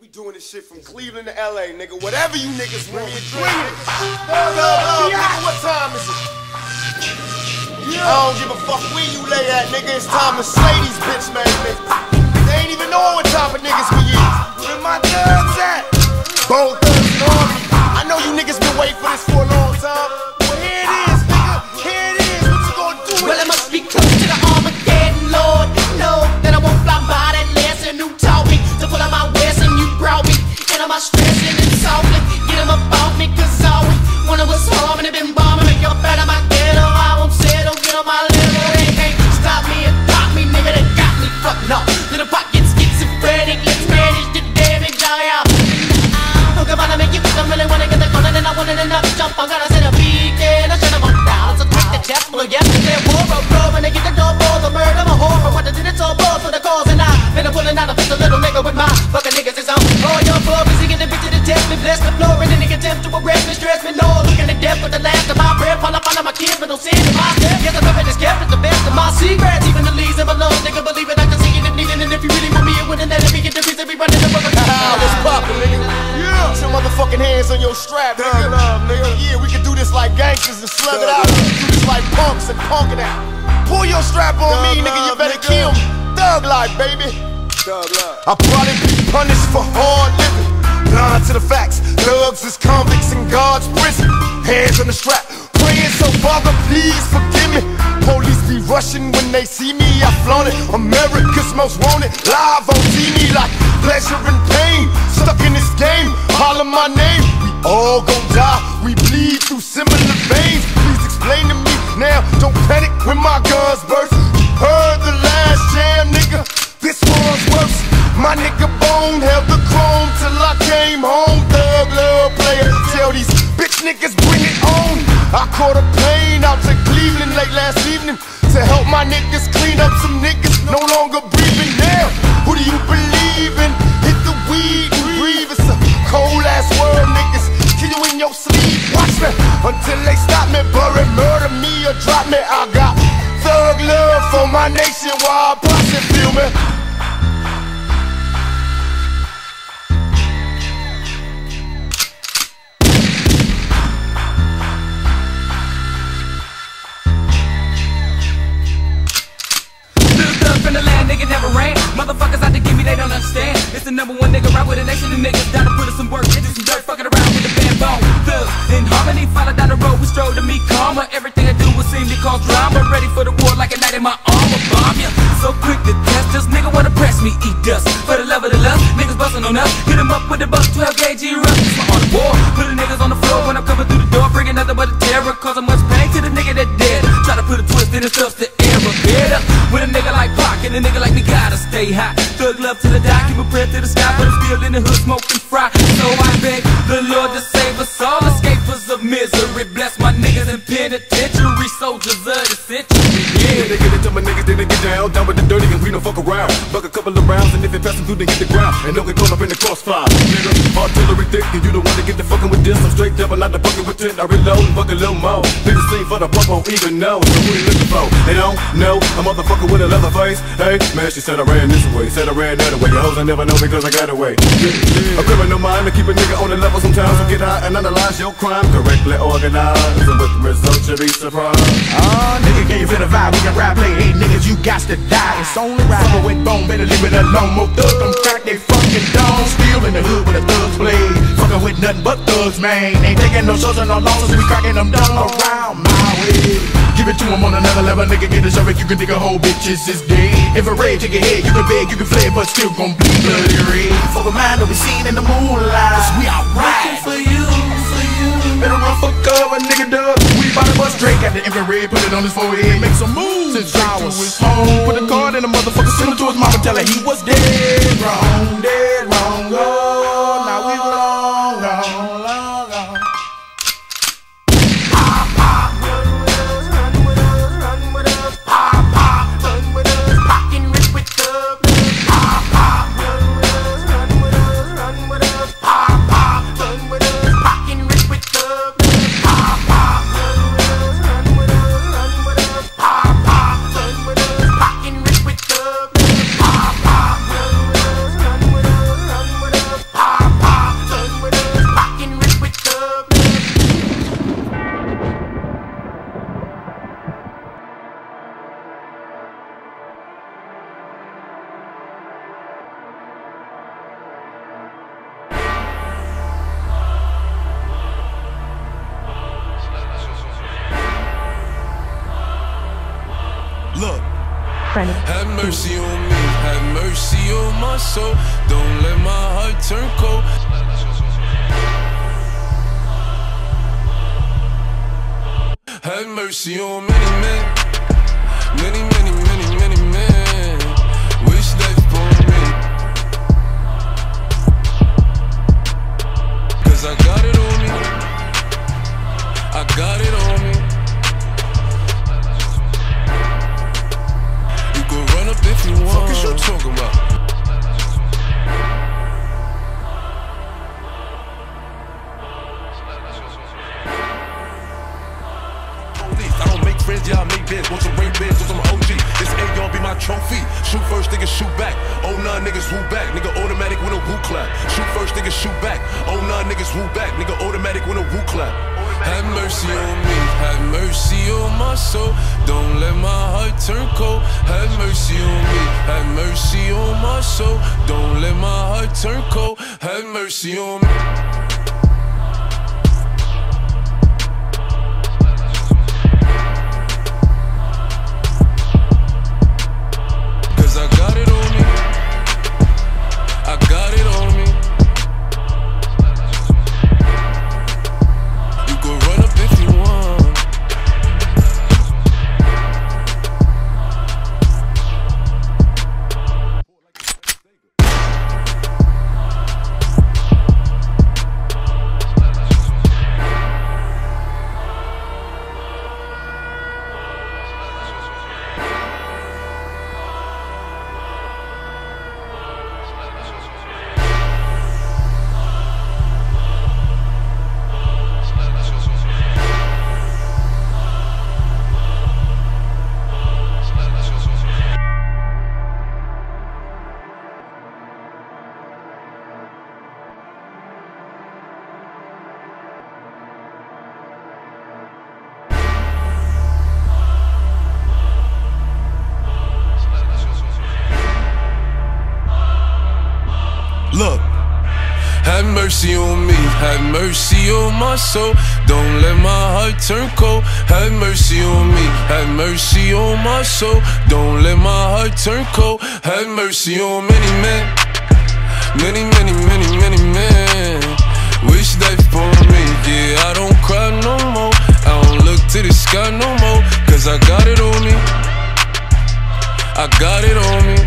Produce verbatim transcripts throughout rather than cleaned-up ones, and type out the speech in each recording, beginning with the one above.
doing this shit from Cleveland to L A, nigga. Whatever you niggas want me to drink. Nigga, what time is it? I don't give a fuck where you lay at, nigga. It's time to slay these bitch made niggas. They ain't even know what type of niggas we is. Where my thugs at? Both thugs and Army. I know you niggas been waiting for this for a long time. Well, here it is, nigga. Here it is. What you gonna do with it? Well, I must be close to the Armageddon, Lord. No, that I won't fly by that lesson. Who taught me to pull out my west and you brought me. And I'm stressing and softly. Get them up off me, cause all we wanted was harm and they been bombing me up out of my ghetto. I won't settle, get on my level. They can't stop me and pop me, nigga. They got me fucked up. Little pockets schizophrenic. Let's manage the damage, I am. Look about to make you think I really wanna get the corner, then I want it enough to jump. I gotta set a beat, and I shut them all down. So take the chest full of yesterday. War of love, and they get the door for the murder. I'm a whore for what I did, it's all ball for the cause. And I been a pulling out a pistol, little nigga with my fucking niggas is on. All your club is getting the bitch to the test me, bless the floor, and then they attempt to arrest me, stress me. No, looking to death with the last of my breath. Pull up on my kids, but don't see it in my step. Yes, I'm up and it's kept at the best of my secrets. Even the leaves of a love, nigga, believe it, I can see it if needed. And if you really want me, it wouldn't let it be get the piece of me running the rubber. Let's pop it, nigga. Yeah. Put your motherfucking hands on your strap, nigga. Love, nigga. Yeah, we can do this like gangsters and slug it out. We can do this like punks and punk it out. Pull your strap on Thug me, nigga. Love, you better nigga. Kill me. Thug life, baby. Thug life. I'll probably be punished for hard living. Blind to the facts. Thugs is convicts in God's prison. Hands on the strap. Praying so Father, please forgive me. Police be rushing when they see me. I flaunt it. America's most wanted. Live on T V like pleasure and pain. Stuck in this game. Holler my name. We all gon' die. We bleed through similar veins. Please explain to me now. Don't panic when my guns burst. You heard the last jam, nigga. This one's worse. My nigga Bone held the chrome till I came home. Thug love player. Tell these bitch niggas bring it on. I caught a plane out to Cleveland late last evening to help my niggas clean up some niggas no longer breathing. Now, who do you believe in? Hit the weed and breathe. It's a cold ass world, niggas. Kill you in your sleep. Watch me until they stop me, bury, murder me or drop me. I got thug love for my nation while I push it, feel me? Nigga never ran. Motherfuckers out to give me, they don't understand. It's the number one nigga right with a nation of niggas down to put us some work into some dirt, fucking around with the band bone. Thugs in harmony, follow down the road, we stroll to meet karma. Everything I do will seem to cause drama. Ready for the war like a knight in my armor. Bomb ya, so quick to test us. Nigga wanna press me, eat dust. For the love of the lust, niggas bustin' on us. Hit them up with the buck, twelve gauge erupt. It's my art of war. Put the niggas on the floor when I'm coming through the door. Bringing nothing but a terror, causing much pain to the nigga that dead. Try to put a twist in his stuff to error. Better with a nigga like Pac and a nigga like me gotta stay high. Thug love till I die, keep a prayer to the sky, but I'm still in the hood smoking fry. So I beg the Lord to save us all, escapers of misery. Bless my niggas in penitentiary, soldiers of the century. Yeah, they get it to my niggas, then they get down, down with the dirty and we don't fuck around. Buck a couple of rounds and if it passes through, then hit the ground and don't get caught up in the crossfire. Nigga, artillery thick and you don't want to get the fucking with this. I'm straight double, not the fucking with ten. I reload and fuck a little more. Big the scene for the pump, won't even know. So who they looking for? They don't know. A motherfucker with a leather face. Hey, man, she said I ran this way, said I ran that way. Your hoes I never know because I got away. Yeah, yeah. A criminal mind to keep a nigga on the level sometimes. So get high and analyze your crime correctly organized, and with the results you'll be surprised. Oh, nigga, can you feel the vibe? We can rap, play, hey niggas, you got to die. It's only right. Summer with Bone, better leave it alone. More thugs, them crack they fucking dome. Still in the hood with the thugs blade. Fucking with nothing but thugs, man. Ain't taking no shows and no losses. We cracking them down around my way. Give it to him on another level, nigga, get a show if you can dig a whole bitches is dead. If a rage take your head, you can beg, you can flay, but still gon' bleed bloody red. Fuck a mind that we seen in the moonlight, cause we alright. For you, for you. Better run for cover, nigga, dub. We bout to bust Drake at the infrared, put it on his forehead, make some moves. Since Drake to his home, put a card in the motherfucker, send it to his mama, tell her he was dead wrong, dead wrong, oh, now we long, long, long, long. Friendly. Have mercy on me, have mercy on my soul. Don't let my heart turn cold. Have mercy on many men, many, many, many, many men. Wish life upon me, cause I got it on me, I got it on me. You can run up if you want. Fuck is you talking about? Yeah, I make bands, want some rain bands, want some O G. This A y'all be my trophy. Shoot first, niggas shoot back. Oh nine niggas woo back. Nigga automatic when a woo clap. Shoot first, niggas shoot back. Oh nine niggas woo back. Nigga automatic when a woo clap. Have mercy on me, have mercy on my soul. Don't let my heart turn cold. Have mercy on me, have mercy on my soul. Don't let my heart turn cold. Have mercy on me. Look, have mercy on me, have mercy on my soul. Don't let my heart turn cold. Have mercy on me, have mercy on my soul. Don't let my heart turn cold. Have mercy on many men, many, many, many, many men. Wish life upon me, yeah, I don't cry no more. I don't look to the sky no more, cause I got it on me, I got it on me,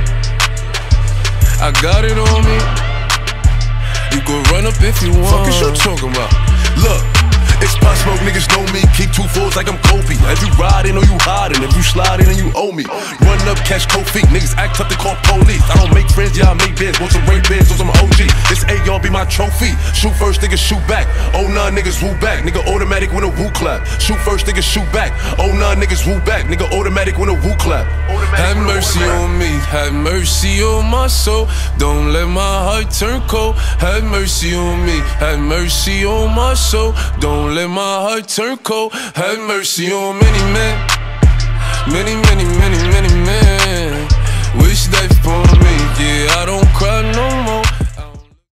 I got it on me. You can run up if you want. Fuck is you talking about? Look, it's Pop Smoke, niggas know me. Keep two fours like I'm Kobe. As you riding or you hiding, if you sliding and you owe me. Run up, catch cold feet. Niggas act tough, they call police. I don't make friends, yeah, I make bands. Want some rain bands, want some O G. This A y'all be my trophy. Shoot first, niggas shoot back. Oh nine niggas woo back. Nigga automatic when a woo clap. Shoot first, niggas shoot back. Oh nine niggas woo back. Nigga automatic when a woo clap. Have mercy on me, have mercy on my soul. Don't let my heart turn cold. Have mercy on me, have mercy on my soul. Don't let my heart turn cold. Have mercy on many men, many, many, many.